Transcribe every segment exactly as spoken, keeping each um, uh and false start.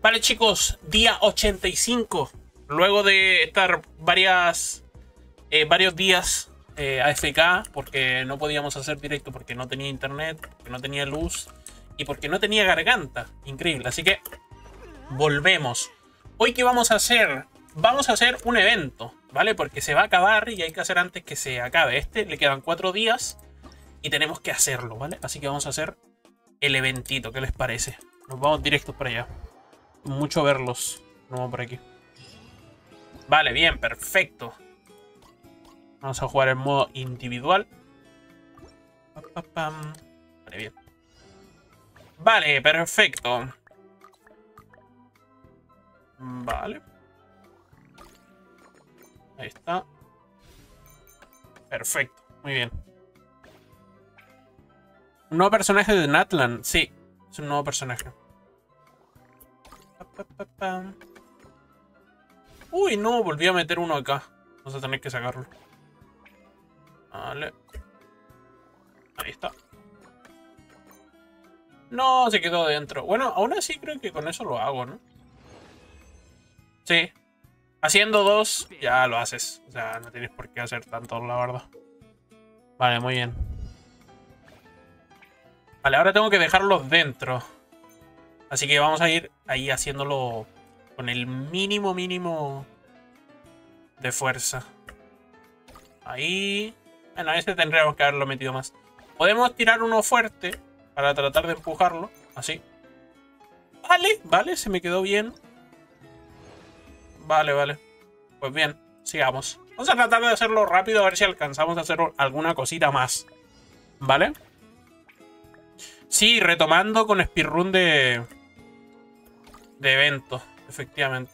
Vale, chicos, día ochenta y cinco. Luego de estar varias, eh, varios días eh, A F K, porque no podíamos hacer directo, porque no tenía internet, porque no tenía luz y porque no tenía garganta. Increíble. Así que volvemos. Hoy, ¿qué vamos a hacer? Vamos a hacer un evento, ¿vale? Porque se va a acabar y hay que hacer antes que se acabe. Este le quedan cuatro días y tenemos que hacerlo, ¿vale? Así que vamos a hacer el eventito. ¿Qué les parece? Nos vamos directos para allá. Mucho verlos. Nos vamos por aquí. Vale, bien, perfecto. Vamos a jugar en modo individual. Vale, bien. Vale, perfecto. Vale. Ahí está. Perfecto, muy bien. Un nuevo personaje de Natlan. Sí, es un nuevo personaje. Uy, no, volví a meter uno acá. Vamos a tener que sacarlo. Vale. Ahí está. No, se quedó dentro. Bueno, aún así creo que con eso lo hago, ¿no? Sí. Haciendo dos, ya lo haces. O sea, no tienes por qué hacer tanto, la verdad. Vale, muy bien. Vale, ahora tengo que dejarlos dentro. Así que vamos a ir ahí haciéndolo con el mínimo, mínimo de fuerza. Ahí. Bueno, a este tendríamos que haberlo metido más. Podemos tirar uno fuerte para tratar de empujarlo. Así. Vale, vale, se me quedó bien. Vale, vale. Pues bien, sigamos. Vamos a tratar de hacerlo rápido a ver si alcanzamos a hacer alguna cosita más. ¿Vale? Sí, retomando con speedrun de... de evento, efectivamente.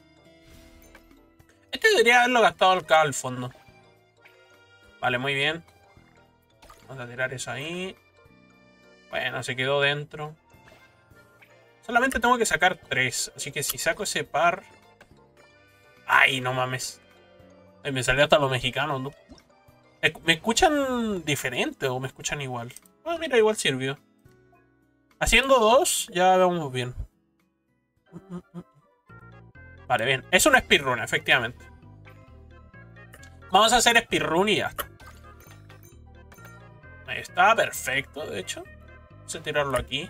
Este debería haberlo gastado acá al fondo. Vale, muy bien. Vamos a tirar eso ahí. Bueno, se quedó dentro. Solamente tengo que sacar tres. Así que si saco ese par... ¡Ay, no mames! Ay, me salió hasta los mexicanos, ¿no? ¿Me escuchan diferente o me escuchan igual? Ah, mira, igual sirvió. Haciendo dos, ya vamos bien. Vale, bien. Es un speedrun, efectivamente. Vamos a hacer speedrun y ya está. Ahí está, perfecto, de hecho. Vamos a tirarlo aquí.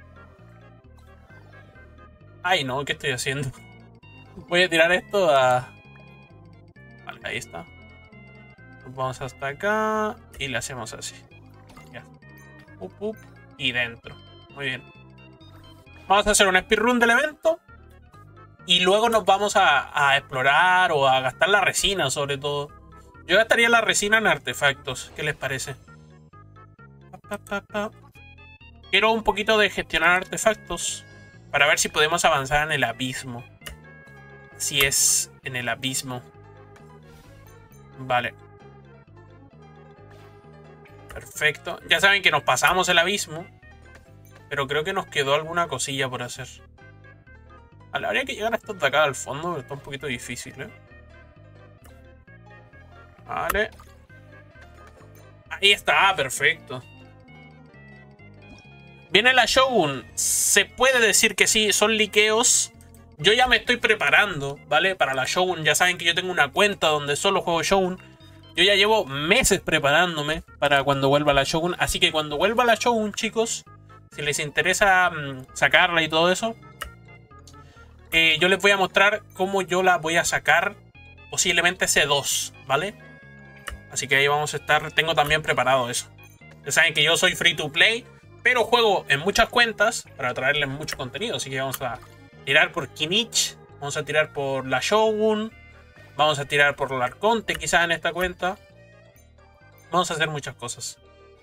Ay, no, ¿qué estoy haciendo? Voy a tirar esto a... Vale, ahí está. Nos vamos hasta acá y le hacemos así. Ya. Up, up, y dentro. Muy bien. Vamos a hacer un speedrun del evento. Y luego nos vamos a, a explorar o a gastar la resina, sobre todo. Yo gastaría la resina en artefactos. ¿Qué les parece? Pa, pa, pa. Quiero un poquito de gestionar artefactos para ver si podemos avanzar en el abismo. Si es en el abismo. Vale. Perfecto. Ya saben que nos pasamos el abismo. Pero creo que nos quedó alguna cosilla por hacer. Vale, habría que llegar a estos de acá al fondo, pero está un poquito difícil, ¿eh? Vale. Ahí está, perfecto. Viene la Shogun. Se puede decir que sí, son liqueos. Yo ya me estoy preparando, ¿vale? Para la Shogun. Ya saben que yo tengo una cuenta donde solo juego Shogun. Yo ya llevo meses preparándome para cuando vuelva la Shogun. Así que cuando vuelva la Shogun, chicos, si les interesa mmm, sacarla y todo eso, eh, yo les voy a mostrar cómo yo la voy a sacar. Posiblemente C dos, ¿vale? Así que ahí vamos a estar. Tengo también preparado eso. Ya saben que yo soy free to play, pero juego en muchas cuentas para traerles mucho contenido. Así que vamos a tirar por Kinich. Vamos a tirar por la Shogun. Vamos a tirar por el Arconte quizás en esta cuenta. Vamos a hacer muchas cosas.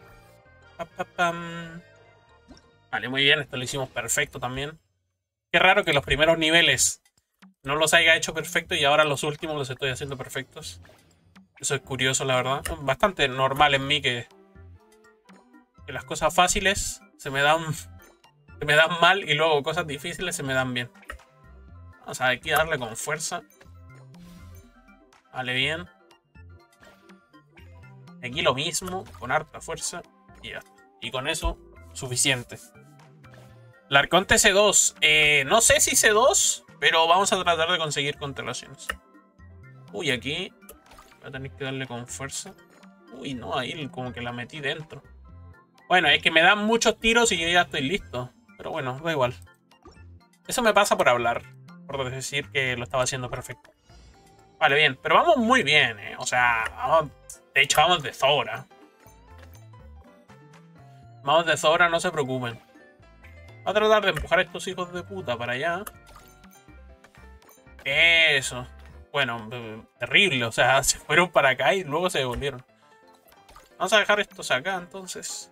Vale, muy bien. Esto lo hicimos perfecto también. Qué raro que los primeros niveles no los haya hecho perfecto y ahora los últimos los estoy haciendo perfectos. Eso es curioso, la verdad. Bastante normal en mí que, que las cosas fáciles se me dan, se me dan mal y luego cosas difíciles se me dan bien. Vamos a aquí a darle con fuerza. Vale, bien. Aquí lo mismo, con harta fuerza. Y ya está. Y con eso, suficiente. La Arconte C dos. Eh, no sé si C dos, pero vamos a tratar de conseguir constelaciones. Uy, aquí voy a tener que darle con fuerza. Uy, no, ahí como que la metí dentro. Bueno, es que me dan muchos tiros y yo ya estoy listo. Pero bueno, da igual. Eso me pasa por hablar. Por decir que lo estaba haciendo perfecto. Vale, bien. Pero vamos muy bien, ¿eh? O sea, vamos, de hecho vamos de sobra. Vamos de sobra, no se preocupen. Voy a tratar de empujar a estos hijos de puta para allá. Eso. Bueno, terrible. O sea, se fueron para acá y luego se devolvieron. Vamos a dejar estos acá, entonces.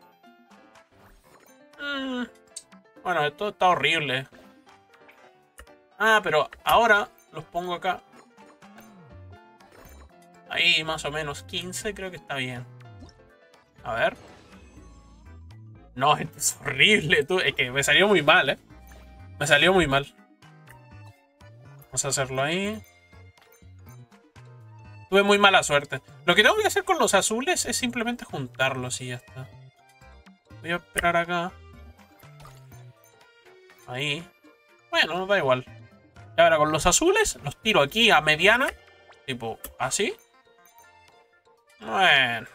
Mm, bueno, esto está horrible. Ah, pero ahora los pongo acá. Ahí más o menos quince, creo que está bien. A ver. No, esto es horrible. Tú. Es que me salió muy mal, ¿eh? Me salió muy mal. Vamos a hacerlo ahí. Tuve muy mala suerte. Lo que tengo que hacer con los azules es simplemente juntarlos y ya está. Voy a esperar acá. Ahí. Bueno, da igual. Y ahora con los azules los tiro aquí a mediana. Tipo, así. Bueno.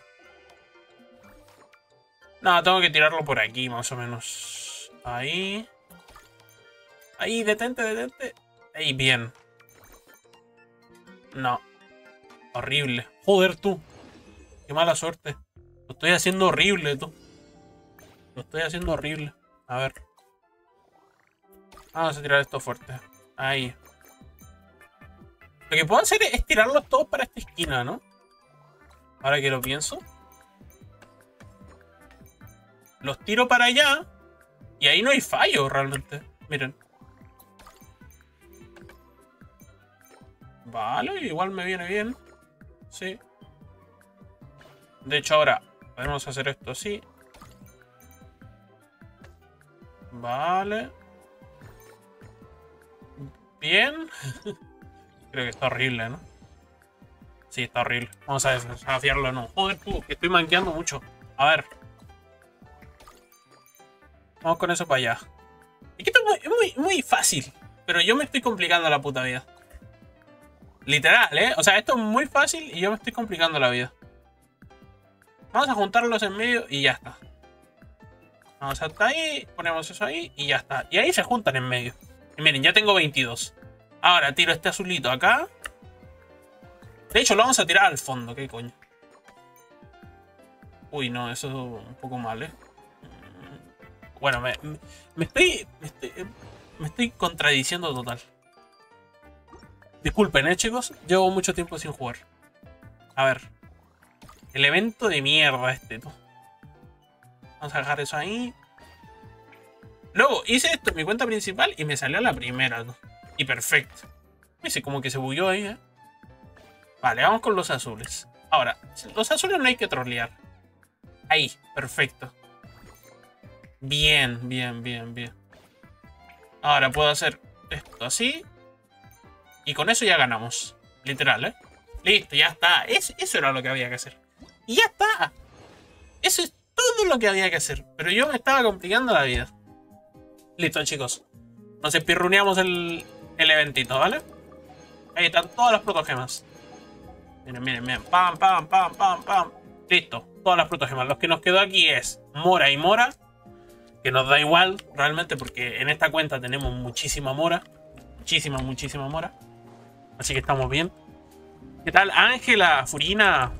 No, tengo que tirarlo por aquí, más o menos. Ahí. Ahí, detente, detente. Ahí, bien. No. Horrible. Joder, tú. Qué mala suerte. Lo estoy haciendo horrible, tú. Lo estoy haciendo horrible. A ver. Vamos a tirar esto fuerte. Ahí. Lo que puedo hacer es tirarlos todos para esta esquina, ¿no? Ahora que lo pienso. Los tiro para allá. Y ahí no hay fallo realmente. Miren. Vale, igual me viene bien. Sí. De hecho ahora podemos hacer esto así. Vale. Bien. Creo que está horrible, ¿no? Sí, está horrible. Vamos a desafiarlo, no. Joder, tú, que estoy manqueando mucho. A ver. Vamos con eso para allá. Es que esto es muy, muy, muy fácil. Pero yo me estoy complicando la puta vida. Literal, ¿eh? O sea, esto es muy fácil y yo me estoy complicando la vida. Vamos a juntarlos en medio y ya está. Vamos hasta ahí, ponemos eso ahí y ya está. Y ahí se juntan en medio. Y miren, ya tengo veintidós. Ahora tiro este azulito acá. De hecho, lo vamos a tirar al fondo. ¿Qué coño? Uy, no, eso es un poco mal, ¿eh? Bueno, me, me, estoy, me estoy... Me estoy contradiciendo total. Disculpen, ¿eh, chicos? Llevo mucho tiempo sin jugar. A ver. El evento de mierda este, ¿no? Vamos a dejar eso ahí. Luego, hice esto en mi cuenta principal y me salió la primera, ¿no? Y perfecto. Dice como que se bugueó ahí, ¿eh? Vale, vamos con los azules. Ahora, los azules no hay que trolear. Ahí, perfecto. Bien, bien, bien, bien. Ahora puedo hacer esto así. Y con eso ya ganamos. Literal, ¿eh? Listo, ya está. Es, eso era lo que había que hacer. Y ya está. Eso es todo lo que había que hacer. Pero yo me estaba complicando la vida. Listo, chicos. Nos espirruneamos el, el eventito, ¿vale? Ahí están todas las protogemas. Miren, miren, miren. Pam, pam, pam, pam, pam. Listo. Todas las protogemas. Lo que nos quedó aquí es Mora y Mora. Que nos da igual, realmente, porque en esta cuenta tenemos muchísima Mora. Muchísima, muchísima Mora. Así que estamos bien. ¿Qué tal, Ángela? Furina.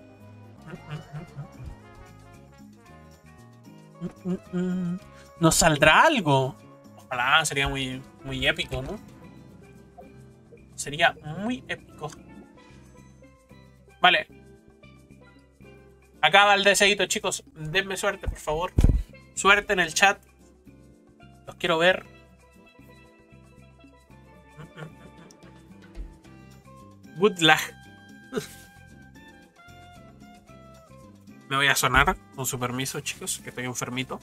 ¿Nos saldrá algo? Ojalá, sería muy, muy épico, ¿no? Sería muy épico. Vale. Acaba el deseito, chicos. Denme suerte, por favor. Suerte en el chat. Los quiero ver. Good luck. Me voy a sonar, con su permiso, chicos, que estoy enfermito.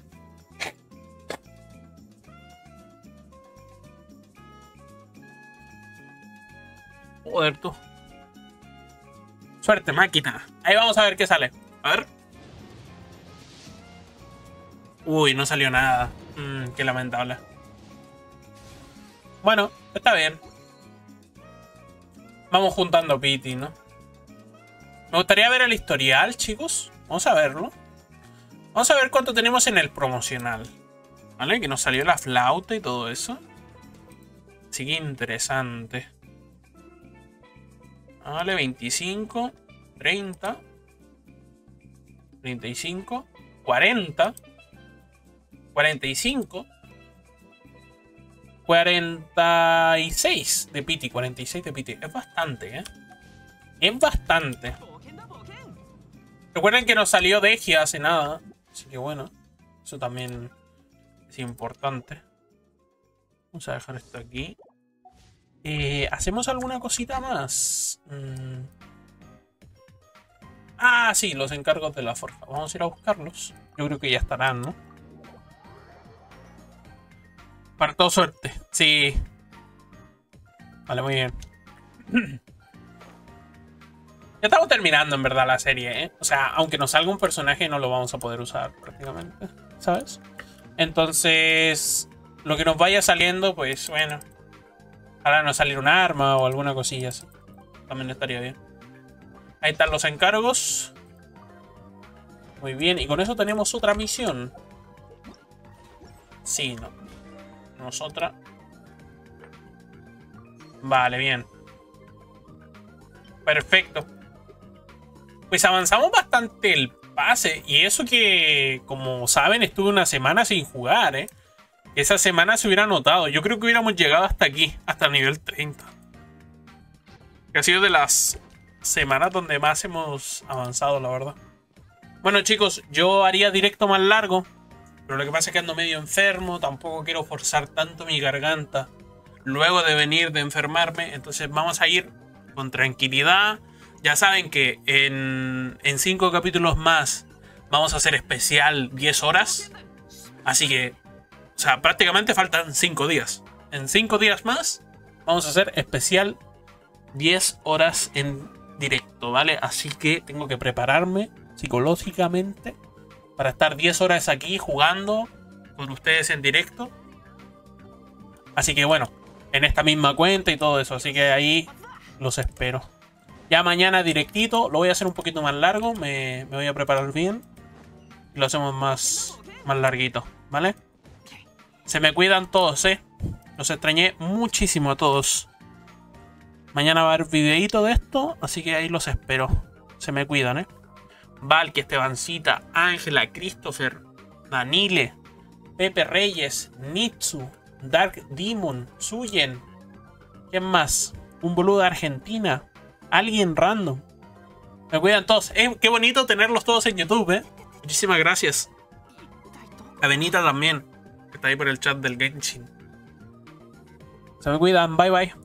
Joder, tú. Suerte, máquina. Ahí vamos a ver qué sale. A ver. Uy, no salió nada. Mmm, qué lamentable. Bueno, está bien. Vamos juntando pity, ¿no? Me gustaría ver el historial, chicos. Vamos a verlo. Vamos a ver cuánto tenemos en el promocional. ¿Vale? Que nos salió la flauta y todo eso. Así que interesante. Vale, veinticinco, treinta, treinta y cinco, cuarenta, cuarenta y cinco, cuarenta y seis de pity, cuarenta y seis de pity. Es bastante, ¿eh? Es bastante. Recuerden que nos salió Degia hace nada. Así que bueno, eso también es importante. Vamos a dejar esto aquí. Eh, ¿Hacemos alguna cosita más? Mm. Ah, sí, los encargos de la forja. Vamos a ir a buscarlos. Yo creo que ya estarán, ¿no? Para toda suerte. Sí. Vale, muy bien. Ya estamos terminando, en verdad, la serie, ¿eh? O sea, aunque nos salga un personaje, no lo vamos a poder usar prácticamente, ¿sabes? Entonces, lo que nos vaya saliendo, pues, bueno. Ahora nos salir un arma o alguna cosilla así. También estaría bien. Ahí están los encargos. Muy bien, y con eso tenemos otra misión. Sí, no. Tenemos otra. Vale, bien. Perfecto. Pues avanzamos bastante el pase. Y eso que, como saben, estuve una semana sin jugar, ¿eh? Esa semana se hubiera notado. Yo creo que hubiéramos llegado hasta aquí, hasta el nivel treinta. Que ha sido de las semanas donde más hemos avanzado, la verdad. Bueno, chicos, yo haría directo más largo. Pero lo que pasa es que ando medio enfermo. Tampoco quiero forzar tanto mi garganta luego de venir de enfermarme. Entonces vamos a ir con tranquilidad. Ya saben que en, en cinco capítulos más vamos a hacer especial diez horas. Así que, o sea, prácticamente faltan cinco días. En cinco días más vamos a hacer especial diez horas en directo, ¿vale? Así que tengo que prepararme psicológicamente para estar diez horas aquí jugando con ustedes en directo. Así que bueno, en esta misma cuenta y todo eso. Así que ahí los espero. Ya mañana directito, lo voy a hacer un poquito más largo. Me, me voy a preparar bien. Y lo hacemos más, más larguito, ¿vale? Se me cuidan todos, ¿eh? Los extrañé muchísimo a todos. Mañana va a haber videíto de esto, así que ahí los espero. Se me cuidan, ¿eh? Valky, Estebancita, Ángela, Christopher, Danile, Pepe Reyes, Nitsu, Dark Demon, Suyen. ¿Quién más? Un boludo de Argentina. Alguien random. Me cuidan todos. Eh, qué bonito tenerlos todos en YouTube, ¿eh? Muchísimas gracias. A Benita también, que está ahí por el chat del Genshin. Se me cuidan. Bye, bye.